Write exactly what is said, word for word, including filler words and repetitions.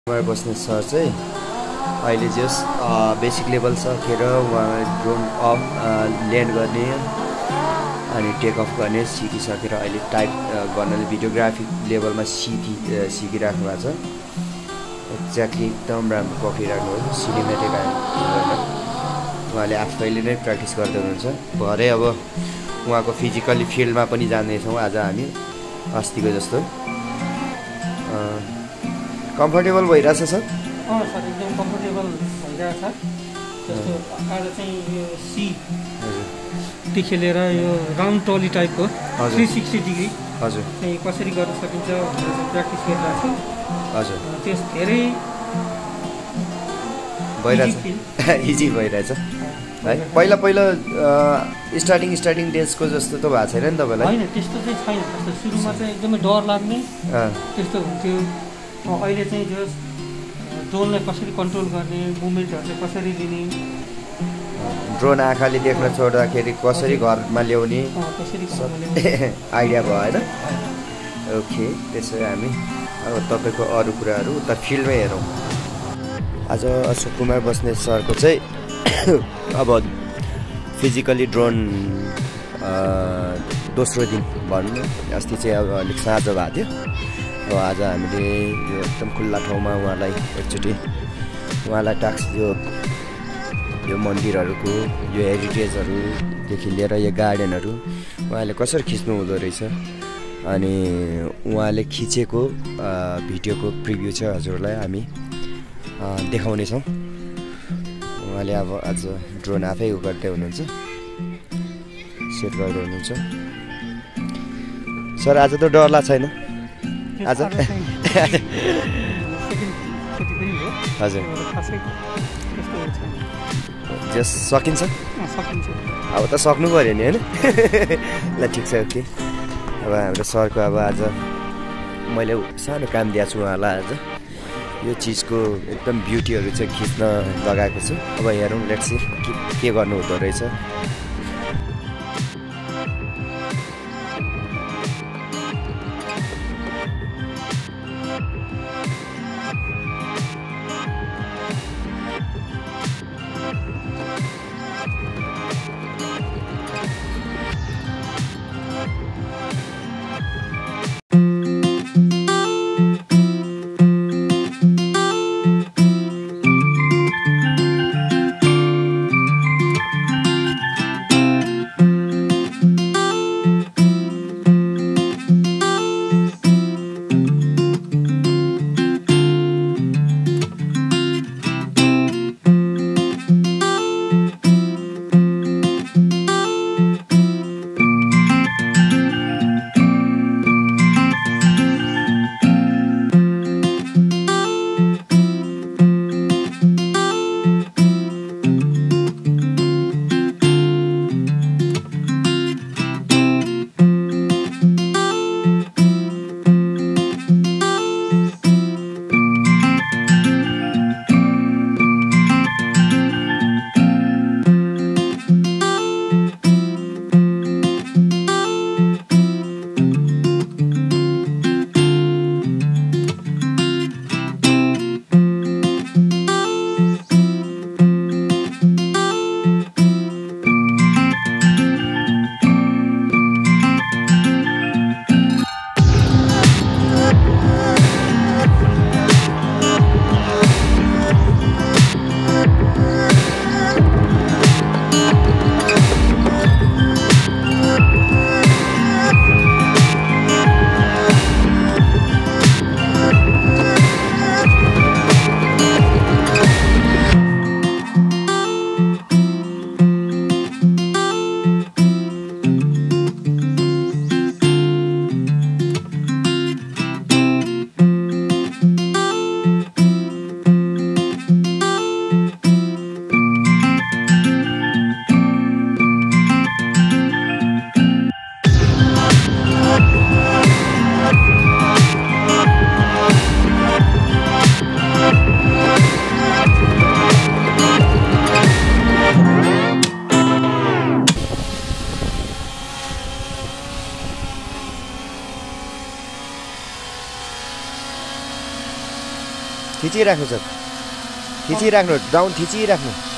Kumar Basnet sir चाहिँ अहिले just basic level सकेर उहाँ ड्रोन अफ ल्यान्ड गर्ने अनि टेक अफ गर्ने सिकिसकेर अहिले टाइप गर्नाले भिडियोग्राफी लेभलमा सिकि सिकिराख्नु भएको छ। एक्ज्याक्टली एकदम राम्रो पक्रिराख्नु हो सिनेमेटिक उहाँले आफैले नै प्र्याक्टिस गर्दै हुनुहुन्छ। भरे अब उहाँको फिजिकली फिल्डमा पनि जानेछौँ आज हामी अस्तिको जस्तो। कम्फर्टेबल भइरहेछ सर? अँ सर एकदम कम्फर्टेबल भइरहेछ। जस्तो आज चाहिँ यो सीदेखि लिएर यो राउन्ड ट्रली टाइपको थ्री सिक्सटी डिग्री हजुर चाहिँ कसरी गर्न सकिन्छ भनेर प्र्याक्टिस गरिरहेको छु। हजुर त्यस धेरै भइरहेछ इजी भइरहेछ है। पहिला पहिला स्टार्टिङ स्टार्टिङ डेजको जस्तो त भएको छैन नि तपाईँलाई? होइन त्यस्तो चाहिँ छैन। जस्तो सुरुमा चाहिँ एकदमै डर लाग्ने त्यस्तो हुन्थ्यो। अहिले चाहिँ जो ड्रोनलाई कसरी कन्ट्रोल गर्ने, मुभमेन्टहरू चाहिँ कसरी लिने, ड्रोन आँखाले देख्न छोड्दाखेरि कसरी घरमा ल्याउने कसरी आइडिया भयो होइन? ओके, त्यसो हामी अब तपाईँको अरू कुराहरू उता फिल्डमै हेरौँ। आज अशोक कुमार बस्नेत सरको चाहिँ अब फिजिकली ड्रोन दोस्रो दिन भनौँ, अस्ति चाहिँ अब अलिक साँझ भएको थियो। अब आज हामीले यो एकदम खुल्ला ठाउँमा उहाँलाई एकचोटि उहाँलाई टास्क यो यो मन्दिरहरूको यो हेरिटेजहरूदेखि लिएर यो गार्डनहरू उहाँले कसरी खिच्नु हुँदो रहेछ अनि उहाँले खिचेको भिडियोको प्रिभ्यू चाहिँ हजुरलाई हामी देखाउनेछौँ। उहाँले अब आज ड्रोन आफै उ गर्दै हुनुहुन्छ, सेट गर्दै हुनुहुन्छ। सर आज त डर लाग्छ छैन? आज हजुर जस सकिन्छ? अब त सक्नु पऱ्यो नि होइन? ल ठिक छ, ओके। अब हाम्रो सरको अब आज मैले सानो काम दिएको छु उहाँलाई। आज यो चिजको एकदम ब्युटीहरू चाहिँ खिच्न लगाएको छु। अब हेरौँ, लेट्स सी के के गर्नु हुँदो रहेछ। थिचिराख्नु छ थिचिराख्नु डाउन थिचिराख्नु